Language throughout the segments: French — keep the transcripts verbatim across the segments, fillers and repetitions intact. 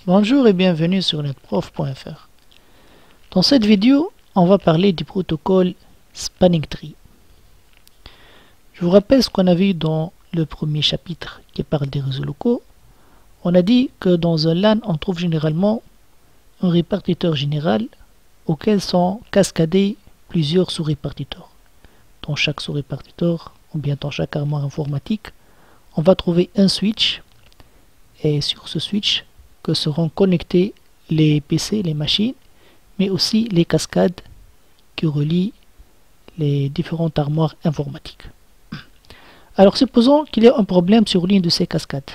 Bonjour et bienvenue sur netprof point f r. Dans cette vidéo, on va parler du protocole Spanning Tree. Je vous rappelle ce qu'on a vu dans le premier chapitre qui parle des réseaux locaux. On a dit que dans un LAN, on trouve généralement un répartiteur général auquel sont cascadés plusieurs sous-répartiteurs. Dans chaque sous-répartiteur, ou bien dans chaque armoire informatique, on va trouver un switch, et sur ce switch que seront connectés les P C, les machines, mais aussi les cascades qui relient les différentes armoires informatiques. Alors supposons qu'il y a un problème sur l'une de ces cascades.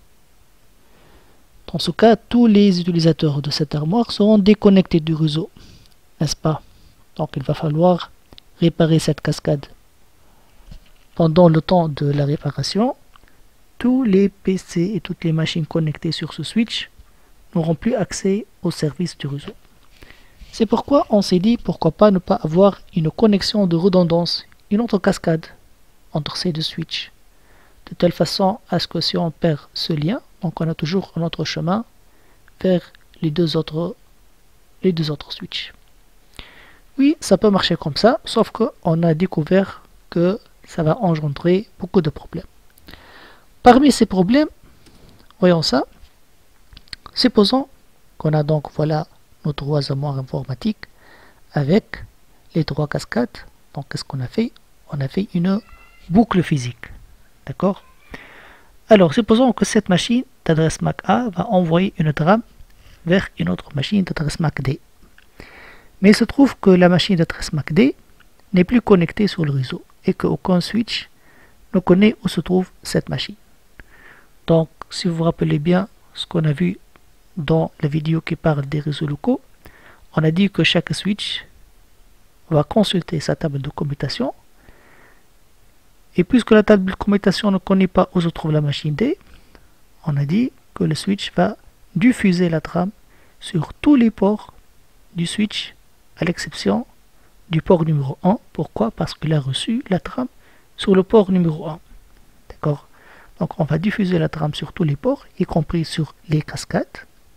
Dans ce cas, tous les utilisateurs de cette armoire seront déconnectés du réseau, n'est-ce pas? Donc il va falloir réparer cette cascade. Pendant le temps de la réparation, tous les P C et toutes les machines connectées sur ce switch n'auront plus accès au service du réseau. C'est pourquoi on s'est dit pourquoi pas ne pas avoir une connexion de redondance, une autre cascade entre ces deux switches, de telle façon à ce que si on perd ce lien, donc on a toujours un autre chemin vers les deux autres, les deux autres switches. Oui, ça peut marcher comme ça, sauf qu'on a découvert que ça va engendrer beaucoup de problèmes. Parmi ces problèmes, voyons ça. Supposons qu'on a donc voilà nos trois armoires informatiques avec les trois cascades. Donc qu'est-ce qu'on a fait? On a fait une boucle physique. D'accord? Alors supposons que cette machine d'adresse M A C A va envoyer une trame vers une autre machine d'adresse M A C D. Mais il se trouve que la machine d'adresse M A C D n'est plus connectée sur le réseau et qu'aucun switch ne connaît où se trouve cette machine. Donc si vous vous rappelez bien ce qu'on a vu dans la vidéo qui parle des réseaux locaux, on a dit que chaque switch va consulter sa table de commutation, et puisque la table de commutation ne connaît pas où se trouve la machine D, on a dit que le switch va diffuser la trame sur tous les ports du switch à l'exception du port numéro un. Pourquoi? Parce qu'il a reçu la trame sur le port numéro un. D'accord? Donc on va diffuser la trame sur tous les ports, y compris sur les cascades.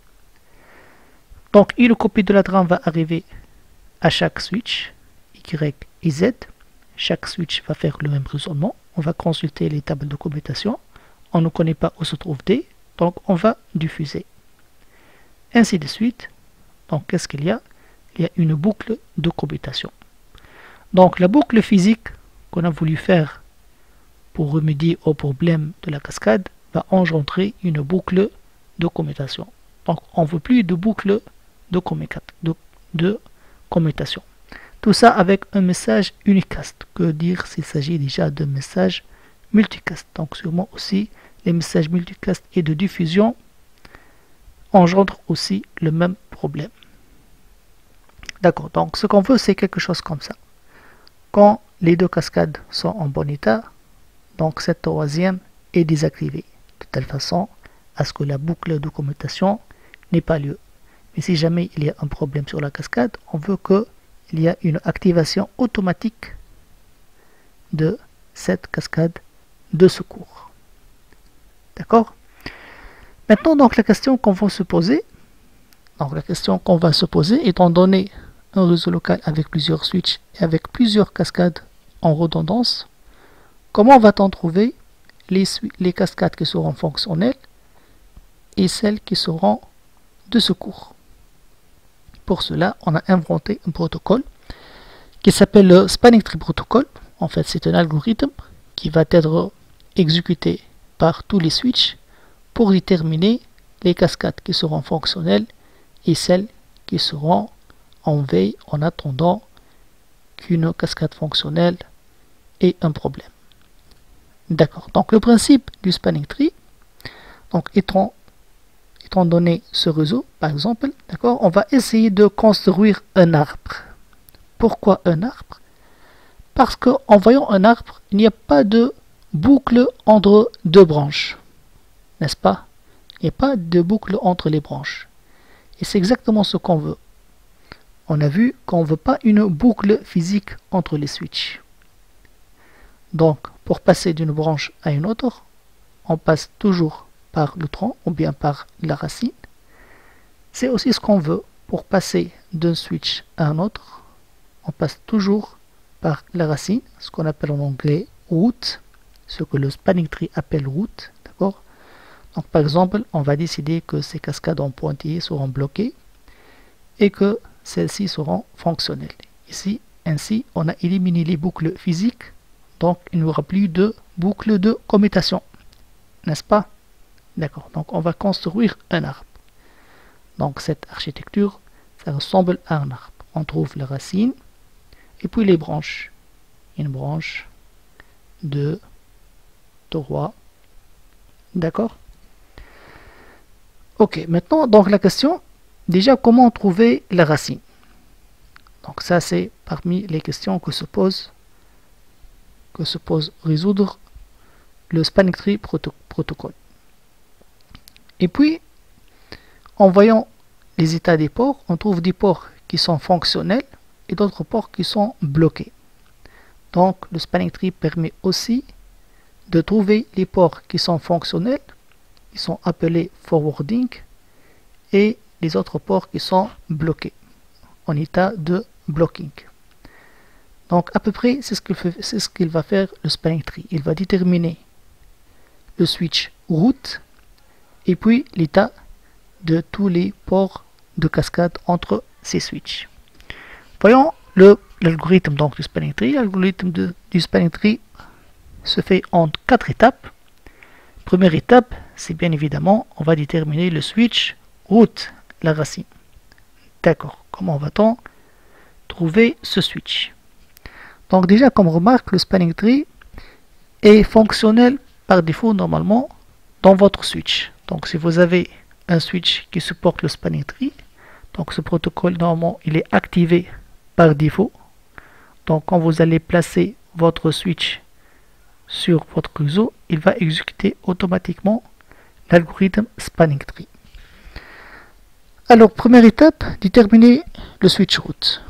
Donc une copie de la trame va arriver à chaque switch, Y et Z. Chaque switch va faire le même raisonnement. On va consulter les tables de commutation. On ne connaît pas où se trouve D, donc on va diffuser. Ainsi de suite. Donc qu'est-ce qu'il y a? Il y a une boucle de commutation. Donc la boucle physique qu'on a voulu faire pour remédier au problème de la cascade va engendrer une boucle de commutation. Donc on ne veut plus de boucle de, de, de commutation. Tout ça avec un message unicast. Que dire s'il s'agit déjà de messages multicast? Donc sûrement aussi les messages multicast et de diffusion engendrent aussi le même problème. D'accord, donc ce qu'on veut c'est quelque chose comme ça. Quand les deux cascades sont en bon état, donc cette troisième est désactivée, de telle façon à ce que la boucle de commutation n'ait pas lieu. Mais si jamais il y a un problème sur la cascade, on veut qu'il y ait une activation automatique de cette cascade de secours. D'accord? Maintenant, donc la question qu'on va se poser, donc la question qu'on va se poser, étant donné un réseau local avec plusieurs switches et avec plusieurs cascades en redondance, comment va-t-on trouver les, les cascades qui seront fonctionnelles et celles qui seront de secours? Pour cela, on a inventé un protocole qui s'appelle le Spanning Tree Protocol. En fait, c'est un algorithme qui va être exécuté par tous les switches pour déterminer les cascades qui seront fonctionnelles et celles qui seront en veille en attendant qu'une cascade fonctionnelle ait un problème. D'accord. Donc le principe du Spanning Tree, donc étant Étant donné ce réseau, par exemple, d'accord, on va essayer de construire un arbre. Pourquoi un arbre? Parce qu'en voyant un arbre, il n'y a pas de boucle entre deux branches. N'est-ce pas? Il n'y a pas de boucle entre les branches. Et c'est exactement ce qu'on veut. On a vu qu'on ne veut pas une boucle physique entre les switches. Donc, pour passer d'une branche à une autre, on passe toujours par le tronc ou bien par la racine. C'est aussi ce qu'on veut pour passer d'un switch à un autre. On passe toujours par la racine, ce qu'on appelle en anglais root, ce que le spanning tree appelle root, d'accord? Donc par exemple, on va décider que ces cascades en pointillés seront bloquées et que celles-ci seront fonctionnelles. Ici, ainsi, on a éliminé les boucles physiques, donc il n'y aura plus de boucles de commutation, n'est-ce pas? D'accord, donc on va construire un arbre. Donc cette architecture, ça ressemble à un arbre. On trouve la racine et puis les branches. Une branche, deux, trois, d'accord? Ok, maintenant, donc la question, déjà, comment trouver la racine? Donc ça, c'est parmi les questions que se pose, que se pose résoudre le spanning tree proto protocole. Et puis, en voyant les états des ports, on trouve des ports qui sont fonctionnels et d'autres ports qui sont bloqués. Donc, le spanning tree permet aussi de trouver les ports qui sont fonctionnels, ils sont appelés forwarding, et les autres ports qui sont bloqués, en état de blocking. Donc, à peu près, c'est ce qu'il fait, c'est ce qu'il va faire le spanning tree. Il va déterminer le switch route et puis l'état de tous les ports de cascade entre ces switches. Voyons l'algorithme donc du spanning tree. L'algorithme du spanning tree se fait en quatre étapes. Première étape, c'est bien évidemment, on va déterminer le switch route, la racine. D'accord, comment va-t-on trouver ce switch? Donc déjà, comme remarque, le spanning tree est fonctionnel par défaut normalement dans votre switch. Donc si vous avez un switch qui supporte le spanning tree, donc ce protocole normalement il est activé par défaut. Donc quand vous allez placer votre switch sur votre réseau, il va exécuter automatiquement l'algorithme spanning tree. Alors première étape, déterminer le switch route.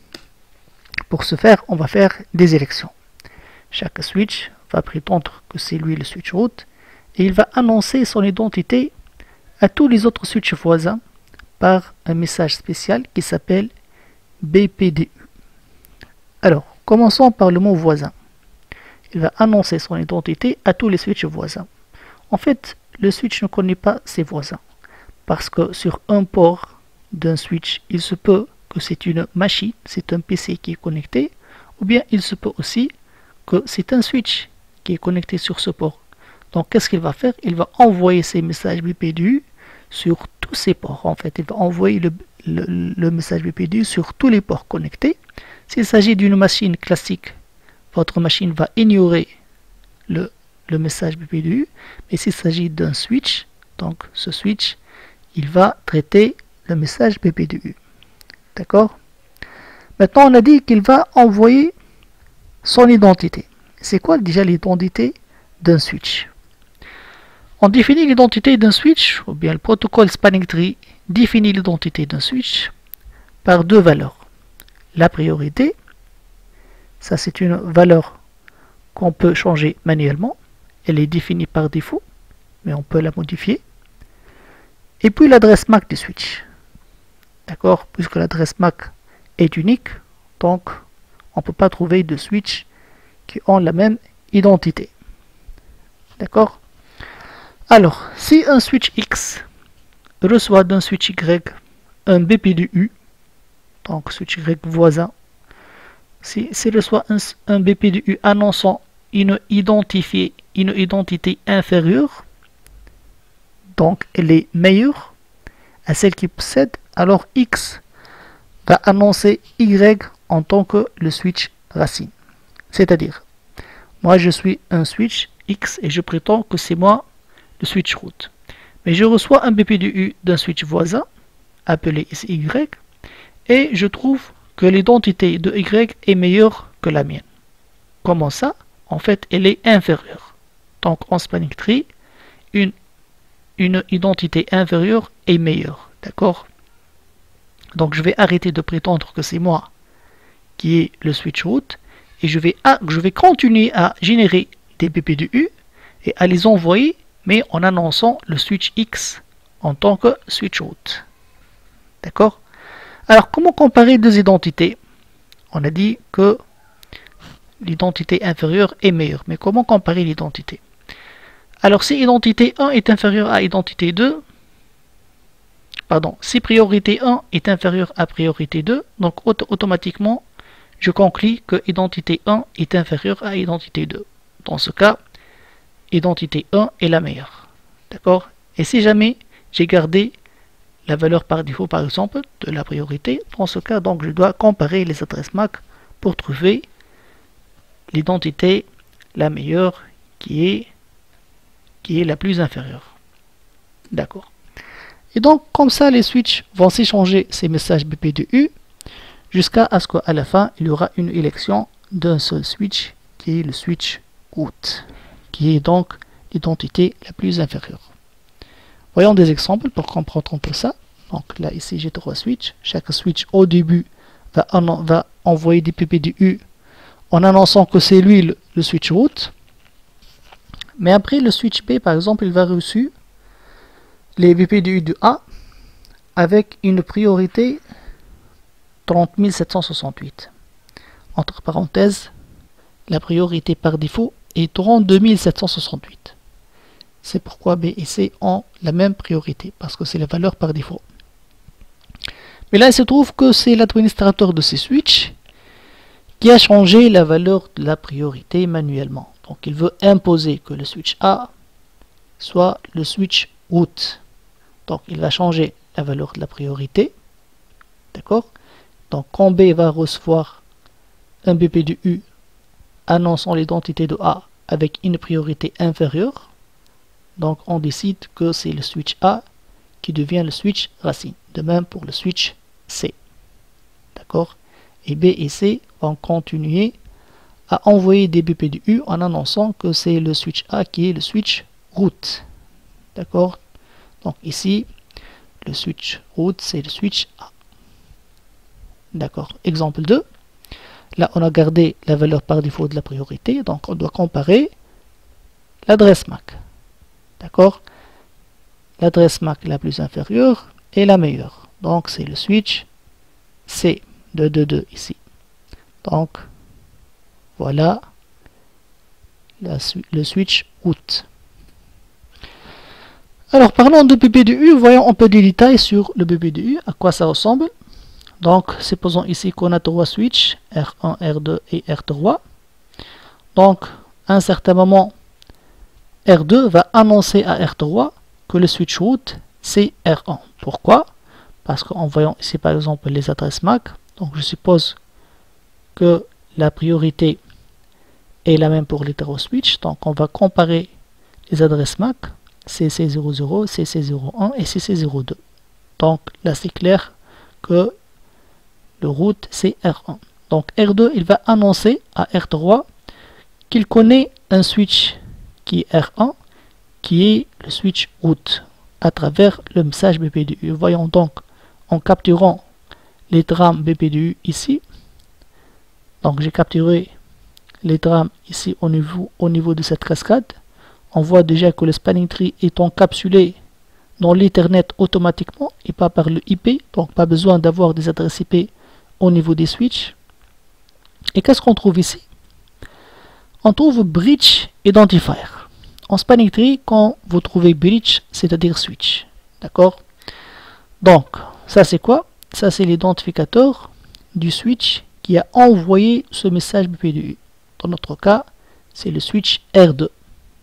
Pour ce faire, on va faire des élections. Chaque switch va prétendre que c'est lui le switch route et il va annoncer son identité à tous les autres switches voisins par un message spécial qui s'appelle B P D U. Alors, commençons par le mot voisin. Il va annoncer son identité à tous les switches voisins. En fait, le switch ne connaît pas ses voisins parce que sur un port d'un switch, il se peut que c'est une machine, c'est un P C qui est connecté, ou bien il se peut aussi que c'est un switch qui est connecté sur ce port. Donc qu'est-ce qu'il va faire? Il va envoyer ces messages B P D U sur tous ces ports. En fait, il va envoyer le, le, le message B P D U sur tous les ports connectés. S'il s'agit d'une machine classique, votre machine va ignorer le, le message B P D U, mais s'il s'agit d'un switch, donc ce switch, il va traiter le message B P D U. D'accord? Maintenant, on a dit qu'il va envoyer son identité. C'est quoi déjà l'identité d'un switch? On définit l'identité d'un switch, ou bien le protocole spanning tree définit l'identité d'un switch par deux valeurs. La priorité, ça c'est une valeur qu'on peut changer manuellement. Elle est définie par défaut, mais on peut la modifier. Et puis l'adresse M A C du switch. D'accord? Puisque l'adresse M A C est unique, donc on ne peut pas trouver de switch qui ont la même identité. D'accord? Alors, si un switch X reçoit d'un switch Y un B P D U, donc switch Y voisin, si s'il reçoit un, un B P D U annonçant une, identifiée, une identité inférieure, donc elle est meilleure à celle qui possède, alors X va annoncer Y en tant que le switch racine. C'est-à-dire, moi je suis un switch X et je prétends que c'est moi le switch route. Mais je reçois un B P D U d'un switch voisin, appelé ici Y, et je trouve que l'identité de Y est meilleure que la mienne. Comment ça? En fait, elle est inférieure. Donc en spanning tree, une, une identité inférieure est meilleure. D'accord? Donc je vais arrêter de prétendre que c'est moi qui est le switch route et je vais, à, je vais continuer à générer des B P D U et à les envoyer, mais en annonçant le switch X en tant que switch route. D'accord? Alors, comment comparer deux identités? On a dit que l'identité inférieure est meilleure. Mais comment comparer l'identité? Alors, si identité un est inférieure à identité deux, pardon, si priorité un est inférieure à priorité deux, donc auto automatiquement, je conclus que identité un est inférieure à identité deux. Dans ce cas, identité un est la meilleure. D'accord? Et si jamais j'ai gardé la valeur par défaut, par exemple, de la priorité, dans ce cas, donc, je dois comparer les adresses M A C pour trouver l'identité la meilleure qui est, qui est la plus inférieure. D'accord. Et donc, comme ça, les switches vont s'échanger ces messages B P D U jusqu'à ce qu'à la fin, il y aura une élection d'un seul switch qui est le switch root, qui est donc l'identité la plus inférieure. Voyons des exemples pour comprendre un peu ça. Donc là, ici, j'ai trois switches. Chaque switch, au début, va, en, va envoyer des P P D U en annonçant que c'est lui le, le switch root. Mais après, le switch B, par exemple, il va reçu les B P D U de A avec une priorité trente mille sept cent soixante-huit. Entre parenthèses, la priorité par défaut est trente-deux mille sept cent soixante-huit. C'est pourquoi B et C ont la même priorité, parce que c'est la valeur par défaut. Mais là, il se trouve que c'est l'administrateur de ces switches qui a changé la valeur de la priorité manuellement. Donc, il veut imposer que le switch A soit le switch root. Donc, il va changer la valeur de la priorité. D'accord? Donc, quand B va recevoir un B P D U annonçant l'identité de A avec une priorité inférieure, donc on décide que c'est le switch A qui devient le switch racine. De même pour le switch C. D'accord? Et B et C vont continuer à envoyer des B P D U en annonçant que c'est le switch A qui est le switch root. D'accord? Donc ici, le switch root, c'est le switch A. D'accord? Exemple deux. Là, on a gardé la valeur par défaut de la priorité, donc on doit comparer l'adresse M A C. D'accord? L'adresse M A C la plus inférieure est la meilleure. Donc, c'est le switch C de deux deux ici. Donc, voilà la, le switch root. Alors, parlons de B P D U. Voyons un peu des détails sur le B P D U, à quoi ça ressemble. Donc, supposons ici qu'on a trois switches, R un, R deux et R trois. Donc, à un certain moment, R deux va annoncer à R trois que le switch root, c'est R un. Pourquoi? Parce qu'en voyant ici, par exemple, les adresses M A C, donc je suppose que la priorité est la même pour les trois switches. Donc, on va comparer les adresses M A C, C C zéro zéro, C C zéro un et C C zéro deux. Donc, là, c'est clair que le root, c'est R un. Donc, R deux, il va annoncer à R trois qu'il connaît un switch qui est R un, qui est le switch root, à travers le message B P D U. Voyons donc, en capturant les trames B P D U ici, donc j'ai capturé les trames ici au niveau, au niveau de cette cascade. On voit déjà que le spanning tree est encapsulé dans l'Ethernet automatiquement et pas par le I P, donc pas besoin d'avoir des adresses I P au niveau des switches. Et qu'est-ce qu'on trouve ici? On trouve bridge identifier. En spanning tree, quand vous trouvez bridge, c'est-à-dire switch. D'accord? Donc, ça c'est quoi? Ça c'est l'identificateur du switch qui a envoyé ce message B P D U. Dans notre cas, c'est le switch R deux.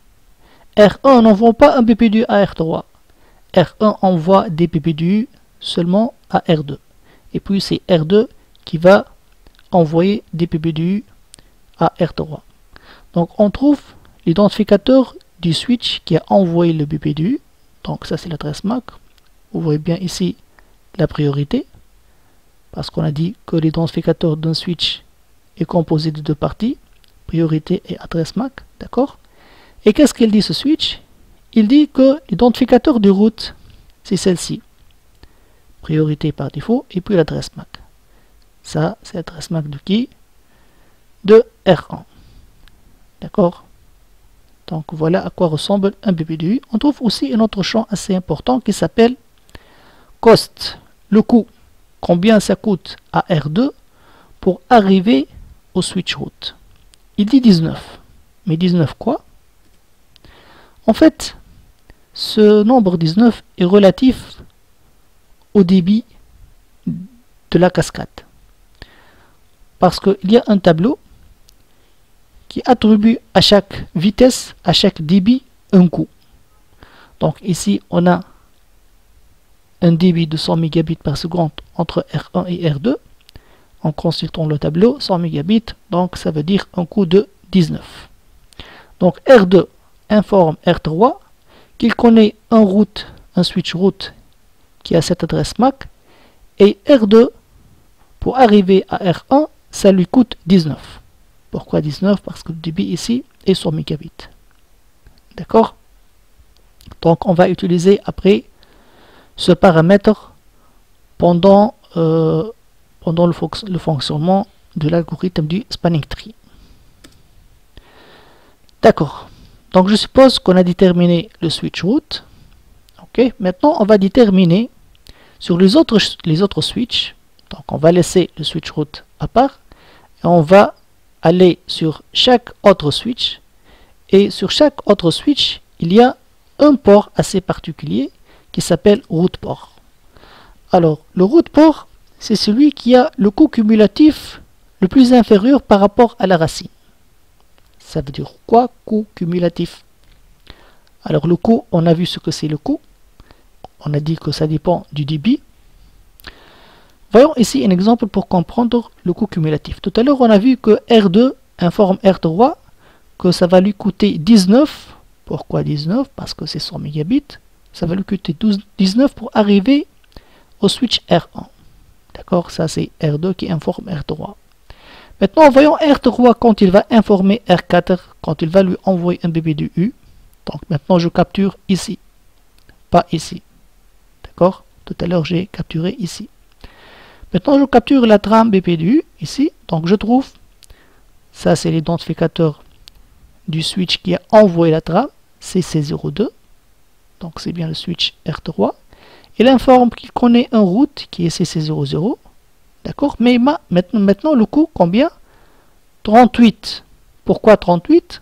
R un n'envoie pas un B P D U à R trois. R un envoie des B P D U seulement à R deux. Et puis c'est R deux qui va envoyer des B P D U à R trois. Donc on trouve l'identificateur du switch qui a envoyé le B P D U. Donc ça c'est l'adresse M A C. Vous voyez bien ici la priorité, parce qu'on a dit que l'identificateur d'un switch est composé de deux parties, priorité et adresse M A C. D'accord? Et qu'est-ce qu'il dit ce switch? Il dit que l'identificateur du route, c'est celle-ci. Priorité par défaut, et puis l'adresse M A C. Ça, c'est l'adresse M A C de qui? De R un. D'accord? Donc voilà à quoi ressemble un B P D U. On trouve aussi un autre champ assez important qui s'appelle cost. le coût, combien ça coûte à R deux pour arriver au switch route. Il dit dix-neuf. Mais dix-neuf quoi? En fait, ce nombre dix-neuf est relatif au débit de la cascade. Parce qu'il y a un tableau qui attribue à chaque vitesse, à chaque débit, un coût. Donc ici, on a un débit de cent mégabits par seconde entre R un et R deux. En consultant le tableau, cent mégabits, donc ça veut dire un coût de dix-neuf. Donc R deux informe R trois qu'il connaît un route, un switch route qui a cette adresse M A C, et R deux, pour arriver à R un, ça lui coûte dix-neuf. Pourquoi dix-neuf? Parce que le débit ici est cent mégabits. D'accord? Donc on va utiliser après ce paramètre pendant, euh, pendant le, fonc le fonctionnement de l'algorithme du spanning tree. D'accord. Donc je suppose qu'on a déterminé le switch route. Ok. Maintenant on va déterminer sur les autres, les autres switches. Donc on va laisser le switch route à part. Et on va aller sur chaque autre switch. Et sur chaque autre switch, il y a un port assez particulier qui s'appelle route port. Alors le route port, c'est celui qui a le coût cumulatif le plus inférieur par rapport à la racine. Ça veut dire quoi, coût cumulatif? Alors le coût, on a vu ce que c'est le coût. On a dit que ça dépend du débit. Voyons ici un exemple pour comprendre le coût cumulatif. Tout à l'heure, on a vu que R deux informe R trois que ça va lui coûter dix-neuf. Pourquoi dix-neuf? Parce que c'est cent mégabits. Ça va lui coûter dix-neuf pour arriver au switch R un. D'accord? Ça, c'est R deux qui informe R trois. Maintenant, voyons R trois quand il va informer R quatre, quand il va lui envoyer un B P D U. Donc maintenant, je capture ici, pas ici. D'accord? Tout à l'heure, j'ai capturé ici. Maintenant, je capture la trame B P D U ici. Donc je trouve, ça c'est l'identificateur du switch qui a envoyé la trame, c'est C zéro deux. Donc c'est bien le switch R trois. Il informe qu'il connaît un route qui est C C zéro zéro. D'accord? Mais ma, maintenant, maintenant le coût, combien? trente-huit. Pourquoi trente-huit?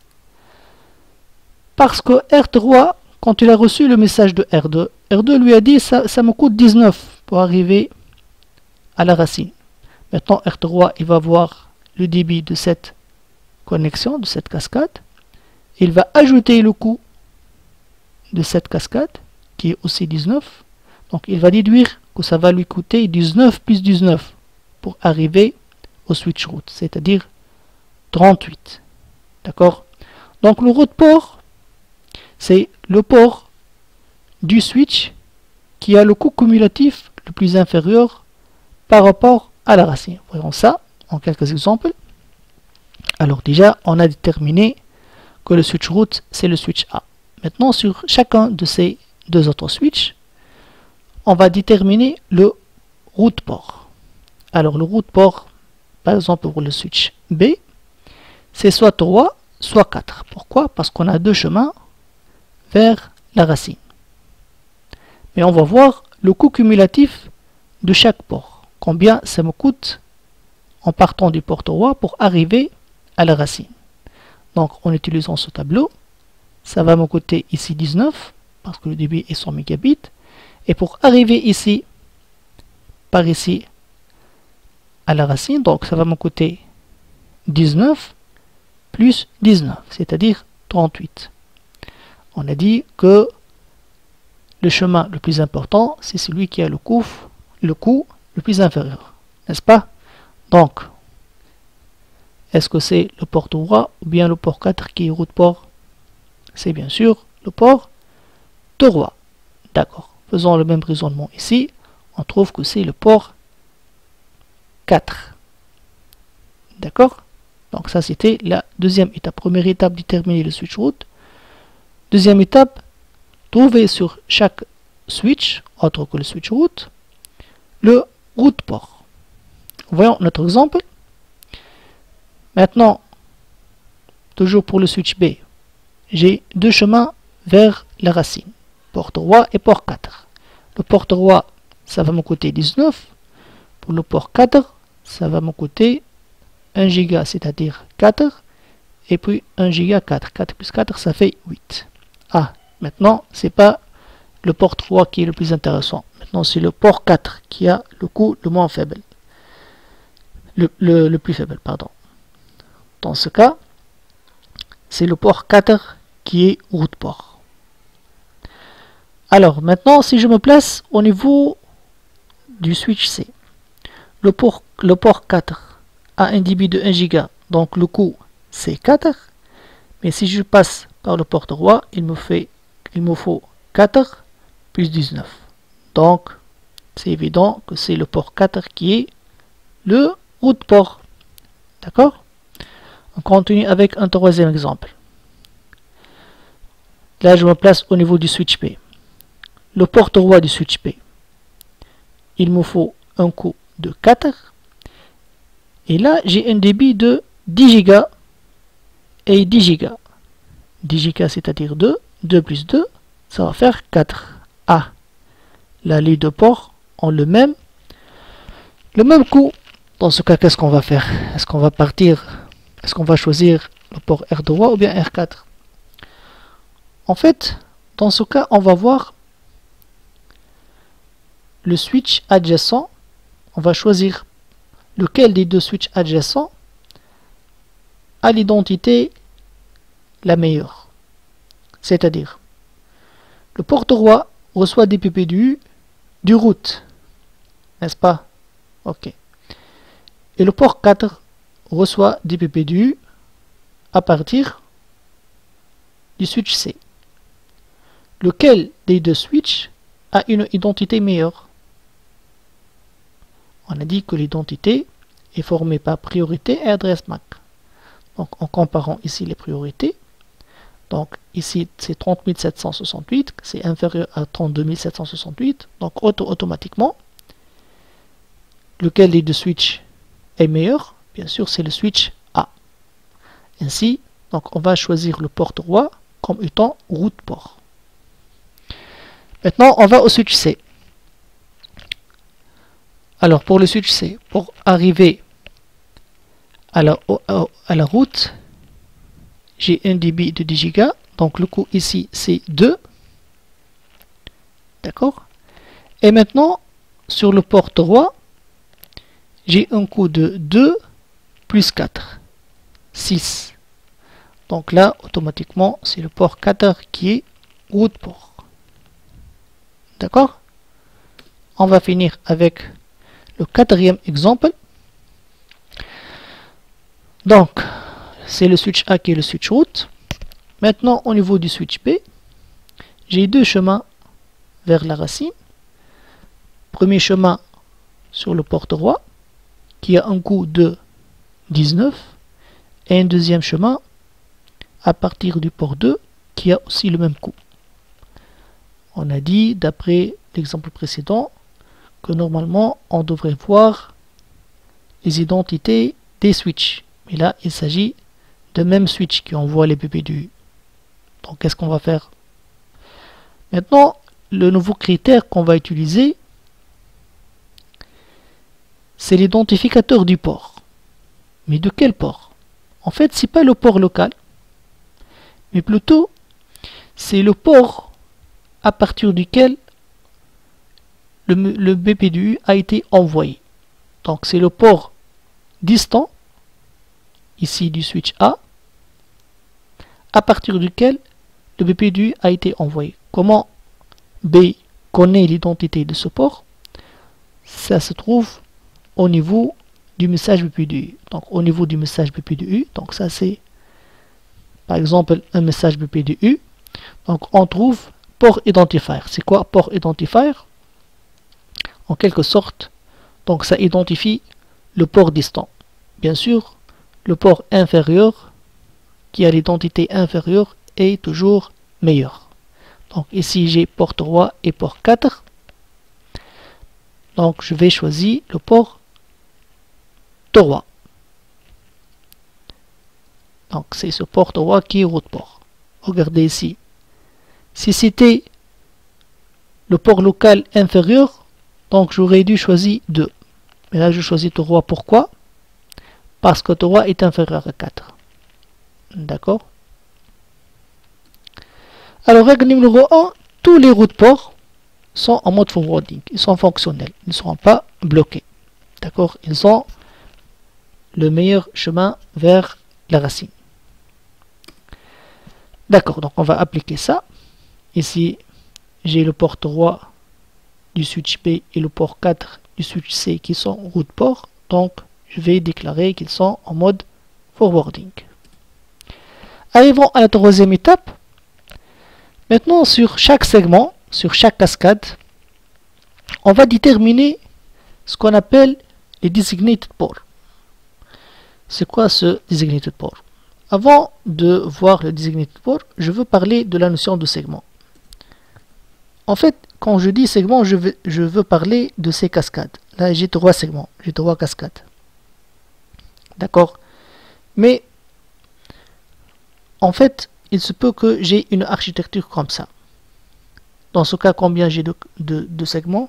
Parce que R trois, quand il a reçu le message de R deux, R deux lui a dit ça, ça me coûte dix-neuf pour arriver à la racine. Maintenant R trois, il va voir le débit de cette connexion, de cette cascade. Il va ajouter le coût de cette cascade, qui est aussi dix-neuf. Donc il va déduire que ça va lui coûter dix-neuf plus dix-neuf pour arriver au switch route, c'est-à-dire trente-huit. D'accord? Donc le route port, c'est le port du switch qui a le coût cumulatif le plus inférieur par rapport à la racine. Voyons ça en quelques exemples. Alors déjà, on a déterminé que le switch route, c'est le switch A. Maintenant, sur chacun de ces deux autres switches, on va déterminer le route port. Alors le route port, par exemple pour le switch B, c'est soit trois, soit quatre. Pourquoi? Parce qu'on a deux chemins vers la racine. Mais on va voir le coût cumulatif de chaque port. Combien ça me coûte en partant du port trois pour arriver à la racine. Donc en utilisant ce tableau, ça va me coûter ici dix-neuf, parce que le débit est cent mégabits. Et pour arriver ici, par ici, à la racine, donc ça va me coûter dix-neuf plus dix-neuf, c'est-à-dire trente-huit. On a dit que le chemin le plus important, c'est celui qui a le coût, le coût le plus inférieur, n'est-ce pas? Donc, est-ce que c'est le port trois ou bien le port quatre qui est route port? C'est bien sûr le port trois. D'accord. Faisons le même raisonnement ici. On trouve que c'est le port quatre. D'accord? Donc ça c'était la deuxième étape. Première étape, déterminer le switch route. Deuxième étape, trouver sur chaque switch, autre que le switch route, le route port. Voyons notre exemple. Maintenant, toujours pour le switch B, j'ai deux chemins vers la racine, port trois et port quatre. Le port trois, ça va me coûter dix-neuf. Pour le port quatre, ça va me coûter un giga, c'est-à-dire quatre. Et puis un giga quatre. quatre plus quatre, ça fait huit. Ah, maintenant, c'est pas le port trois qui est le plus intéressant. Maintenant, c'est le port quatre qui a le coût le moins faible. Le, le, le plus faible, pardon. Dans ce cas, c'est le port quatre qui est route port. Alors, maintenant, si je me place au niveau du switch C, le port, le port quatre a un débit de un giga, donc le coût c'est quatre. Mais si je passe par le port trois, il me, fait, il me faut quatre plus dix-neuf. Donc, c'est évident que c'est le port quatre qui est le route port. D'accord? On continue avec un troisième exemple. Là, je me place au niveau du switch P. Le port trois du switch P, il me faut un coût de quatre. Et là, j'ai un débit de dix gigas et dix gigas. dix gigas, c'est-à-dire deux. deux plus deux, ça va faire quatre. Ah, là, les deux ports ont le même, le même coût. Dans ce cas, qu'est-ce qu'on va faire? Est-ce qu'on va partir, est-ce qu'on va choisir le port R trois ou bien R quatre? En fait, dans ce cas, on va voir le switch adjacent. On va choisir lequel des deux switches adjacents a l'identité la meilleure. C'est-à-dire, le port trois reçoit des P P D U du route, n'est-ce pas? Ok. Et le port quatre reçoit des P P D U à partir du switch C. Lequel des deux switches a une identité meilleure? On a dit que l'identité est formée par priorité et adresse M A C. Donc en comparant ici les priorités, donc ici c'est trente mille sept cent soixante-huit, c'est inférieur à trente-deux mille sept cent soixante-huit, donc auto automatiquement, lequel des deux switches est meilleur? Bien sûr, c'est le switch A. Ainsi, donc on va choisir le port trois comme étant route port. Maintenant, on va au switch C. Alors, pour le switch C, pour arriver à la, à la route, j'ai un débit de dix gigas, donc le coût ici c'est deux. D'accord? Et maintenant, sur le port trois, j'ai un coût de deux plus quatre, six. Donc là, automatiquement, c'est le port quatre qui est route port. D'accord? On va finir avec le quatrième exemple. Donc, c'est le switch A qui est le switch route. Maintenant, au niveau du switch B, j'ai deux chemins vers la racine. Premier chemin sur le port trois, qui a un coût de dix-neuf. Et un deuxième chemin à partir du port deux, qui a aussi le même coût. On a dit, d'après l'exemple précédent, que normalement, on devrait voir les identités des switches. Mais là, il s'agit de même switch qui envoie les P P D U. Donc, qu'est-ce qu'on va faire? Maintenant, le nouveau critère qu'on va utiliser, c'est l'identificateur du port. Mais de quel port? En fait, c'est pas le port local, mais plutôt, c'est le port à partir duquel le, le B P D U a été envoyé. Donc, c'est le port distant, ici du switch A, à partir duquel le B P D U a été envoyé. Comment B connaît l'identité de ce port? Ça se trouve au niveau du message B P D U. Donc au niveau du message B P D U, donc ça c'est par exemple un message B P D U. Donc on trouve port identifier. C'est quoi port identifier? En quelque sorte, donc ça identifie le port distant. Bien sûr, le port inférieur qui a l'identité inférieure est toujours meilleur. Donc ici j'ai port trois et port quatre. Donc je vais choisir le port trois. Donc c'est ce port trois qui est route port. Regardez ici. Si c'était le port local inférieur, Donc j'aurais dû choisir deux. Mais là je choisis trois. Pourquoi? Parce que trois est inférieur à quatre. D'accord? Alors règle numéro un, tous les routes ports sont en mode forwarding. Ils sont fonctionnels. Ils ne seront pas bloqués. D'accord? Ils ont le meilleur chemin vers la racine. D'accord, donc on va appliquer ça. Ici, j'ai le port trois du switch B et le port quatre du switch C qui sont route port. Donc, je vais déclarer qu'ils sont en mode forwarding. Arrivons à la troisième étape. Maintenant, sur chaque segment, sur chaque cascade, on va déterminer ce qu'on appelle les designated ports. C'est quoi ce designated port? Avant de voir le designated port, je veux parler de la notion de segment. En fait, quand je dis segment, je veux, je veux parler de ces cascades. Là, j'ai trois segments, j'ai trois cascades. D'accord? Mais, en fait, il se peut que j'ai une architecture comme ça. Dans ce cas, combien j'ai de, de, de segments?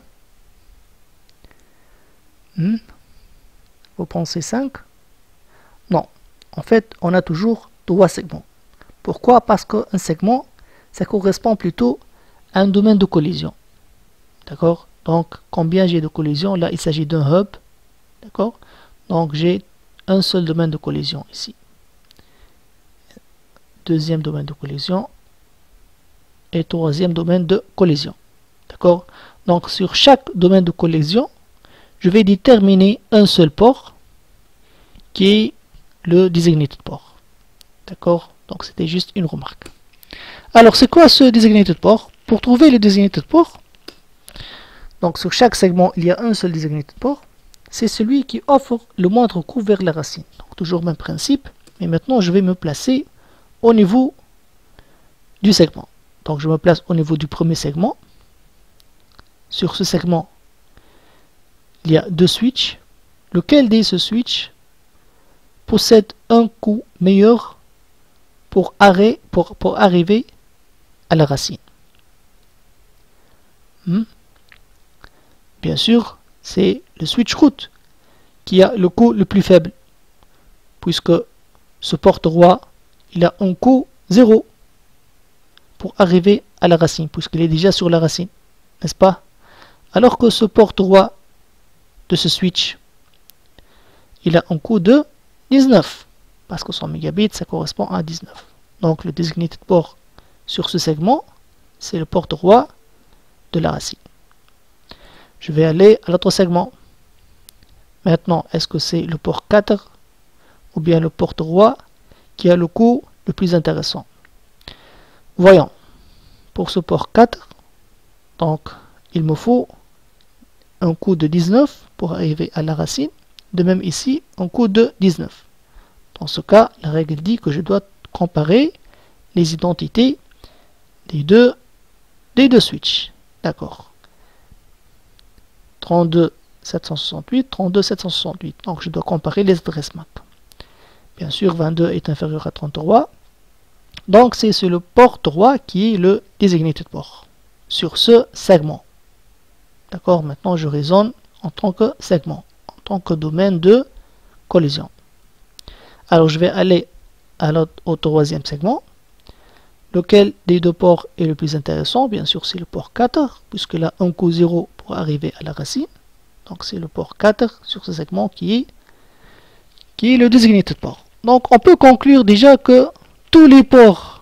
hmm Vous pensez cinq? Non. En fait, on a toujours trois segments. Pourquoi? Parce qu'un segment, ça correspond plutôt à un domaine de collision. D'accord? Donc, combien j'ai de collision? Là, il s'agit d'un hub. D'accord? Donc, j'ai un seul domaine de collision ici. Deuxième domaine de collision. Et troisième domaine de collision. D'accord? Donc, sur chaque domaine de collision, je vais déterminer un seul port qui est le designated port. D'accord? Donc, c'était juste une remarque. Alors, c'est quoi ce designated port? Pour trouver le designated port, donc sur chaque segment, il y a un seul designated port. C'est celui qui offre le moindre coût vers la racine. Donc, toujours le même principe. Mais maintenant, je vais me placer au niveau du segment. Donc, je me place au niveau du premier segment. Sur ce segment, il y a deux switches. Lequel de ces switches possède un coût meilleur pour, arrêt, pour, pour arriver à la racine? hmm Bien sûr, c'est le switch route qui a le coût le plus faible, puisque ce port roi, il a un coût zéro pour arriver à la racine, puisqu'il est déjà sur la racine, n'est-ce pas? Alors que ce port roi de ce switch, il a un coût de dix-neuf, parce que son mégabit, ça correspond à dix-neuf. Donc le designated port sur ce segment, c'est le port roi de la racine. Je vais aller à l'autre segment. Maintenant, est-ce que c'est le port quatre ou bien le port roi qui a le coût le plus intéressant? Voyons. Pour ce port quatre, donc il me faut un coût de dix-neuf pour arriver à la racine. De même ici, un coût de dix-neuf. Dans ce cas, la règle dit que je dois comparer les identités des deux, des deux switches. D'accord. trente-deux sept cent soixante-huit, trente-deux sept cent soixante-huit. Donc je dois comparer les adresses M A C. Bien sûr, vingt-deux est inférieur à trente-trois. Donc c'est sur le port trois qui est le designated port. Sur ce segment. D'accord. Maintenant je raisonne en tant que segment, en tant que domaine de collision. Alors je vais aller à au troisième segment. Lequel des deux ports est le plus intéressant? Bien sûr, c'est le port quatre, puisqu'il a un coût zéro pour arriver à la racine. Donc c'est le port quatre sur ce segment qui est, qui est le designated port. Donc on peut conclure déjà que tous les ports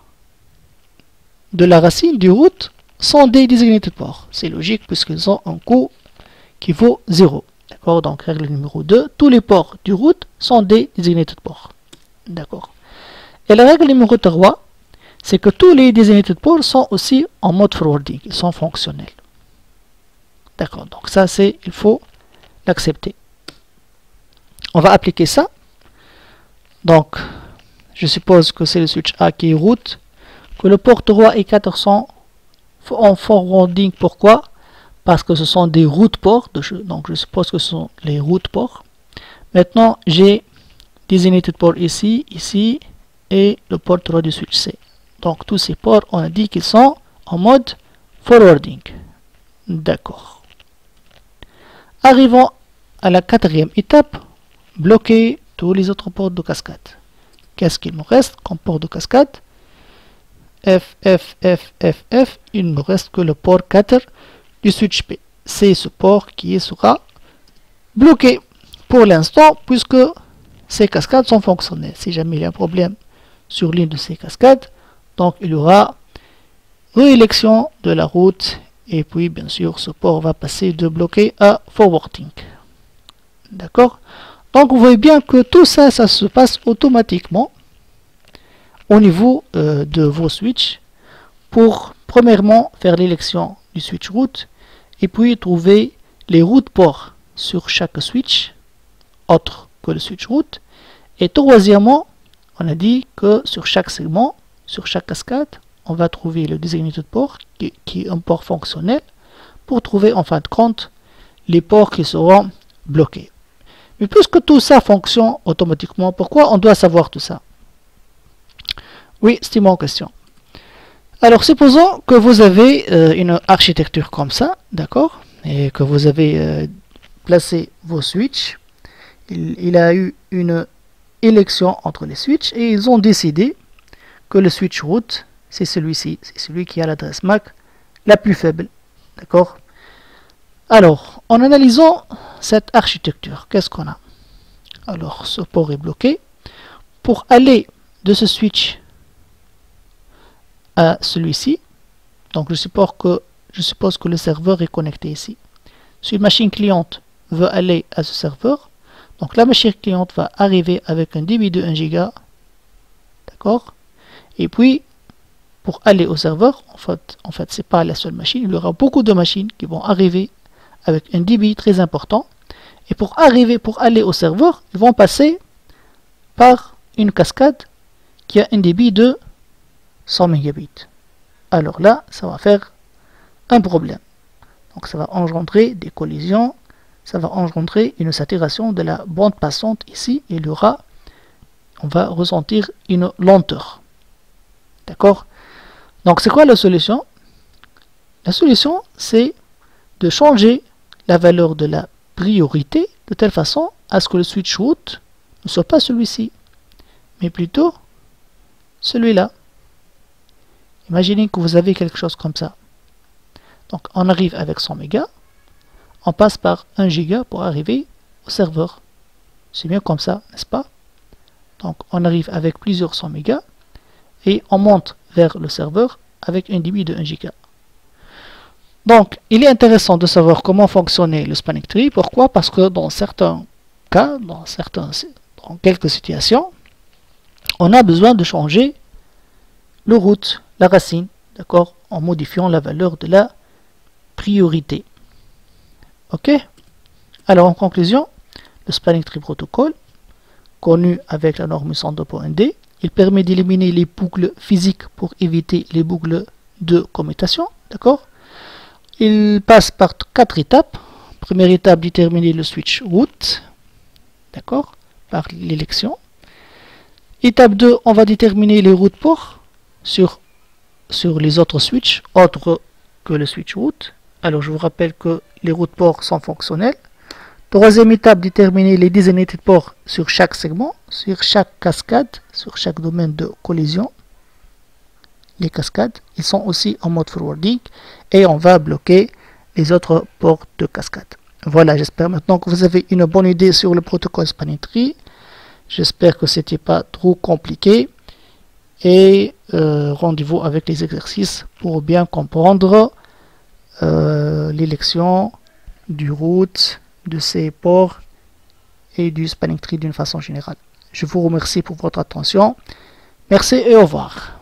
de la racine du route sont des designated ports. C'est logique puisqu'ils ont un coût qui vaut zéro. D'accord? Donc règle numéro deux, tous les ports du route sont des designated ports. D'accord? Et la règle numéro trois, c'est que tous les designated ports sont aussi en mode forwarding, ils sont fonctionnels. D'accord, donc ça c'est, il faut l'accepter. On va appliquer ça. Donc, je suppose que c'est le switch A qui est route, que le port trois et quatre sont en forwarding. Pourquoi? Parce que ce sont des routes ports, donc je suppose que ce sont les routes ports. Maintenant, j'ai designated port ici, ici, et le port trois du switch C. Donc tous ces ports, on a dit qu'ils sont en mode forwarding. D'accord. Arrivons à la quatrième étape, bloquer tous les autres ports de cascade. Qu'est-ce qu'il nous reste comme port de cascade? F, F, F, F, F, il ne me reste que le port quatre du switch P. C'est ce port qui sera bloqué pour l'instant, puisque ces cascades sont fonctionnelles. Si jamais il y a un problème sur l'une de ces cascades, donc il y aura réélection de la route, et puis bien sûr ce port va passer de bloqué à forwarding. D'accord? Donc vous voyez bien que tout ça, ça se passe automatiquement au niveau euh, de vos switches pour premièrement faire l'élection du switch route et puis trouver les routes ports sur chaque switch autre que le switch route. Et troisièmement, on a dit que sur chaque segment, sur chaque cascade, on va trouver le designated port qui, qui est un port fonctionnel pour trouver en fin de compte les ports qui seront bloqués. Mais puisque tout ça fonctionne automatiquement, pourquoi on doit savoir tout ça? Oui, c'est mon question. Alors, supposons que vous avez euh, une architecture comme ça, d'accord, et que vous avez euh, placé vos switches. Il, il a eu une élection entre les switches et ils ont décidé que le switch route, c'est celui-ci, c'est celui qui a l'adresse M A C la plus faible, d'accord. Alors, en analysant cette architecture, qu'est-ce qu'on a? Alors, ce port est bloqué. Pour aller de ce switch à celui-ci, donc je suppose, que, je suppose que le serveur est connecté ici. Si une machine cliente veut aller à ce serveur, donc la machine cliente va arriver avec un débit de un giga, d'accord. Et puis, pour aller au serveur, en fait, en fait c'est pas la seule machine, il y aura beaucoup de machines qui vont arriver avec un débit très important. Et pour arriver, pour aller au serveur, ils vont passer par une cascade qui a un débit de cent mégabits. Alors là, ça va faire un problème. Donc ça va engendrer des collisions, ça va engendrer une saturation de la bande passante ici. Et il y aura, on va ressentir une lenteur. D'accord? Donc c'est quoi la solution? La solution, c'est de changer la valeur de la priorité de telle façon à ce que le switch route ne soit pas celui-ci, mais plutôt celui-là. Imaginez que vous avez quelque chose comme ça. Donc on arrive avec cent mégas, on passe par un giga pour arriver au serveur. C'est mieux comme ça, n'est-ce pas? Donc on arrive avec plusieurs cent mégas et on monte vers le serveur avec un débit de un giga. Donc, il est intéressant de savoir comment fonctionnait le spanning tree. Pourquoi? Parce que dans certains cas, dans, certains, dans quelques situations, on a besoin de changer le route, la racine, d'accord, en modifiant la valeur de la priorité. Ok? Alors, en conclusion, le spanning tree protocol, connu avec la norme cent deux point D, il permet d'éliminer les boucles physiques pour éviter les boucles de commutation, d'accord? Il passe par quatre étapes. Première étape, déterminer le switch route, d'accord, par l'élection. Étape deux, on va déterminer les routes ports sur, sur les autres switches, autres que le switch route. Alors, je vous rappelle que les routes ports sont fonctionnels. Troisième étape, déterminer les designated ports sur chaque segment, sur chaque cascade, sur chaque domaine de collision. Les cascades, ils sont aussi en mode forwarding et on va bloquer les autres ports de cascade. Voilà, j'espère maintenant que vous avez une bonne idée sur le protocole spanning tree. J'espère que c'était pas trop compliqué et euh, rendez-vous avec les exercices pour bien comprendre euh, l'élection du route, de ces ports et du spanning tree d'une façon générale. Je vous remercie pour votre attention. Merci et au revoir.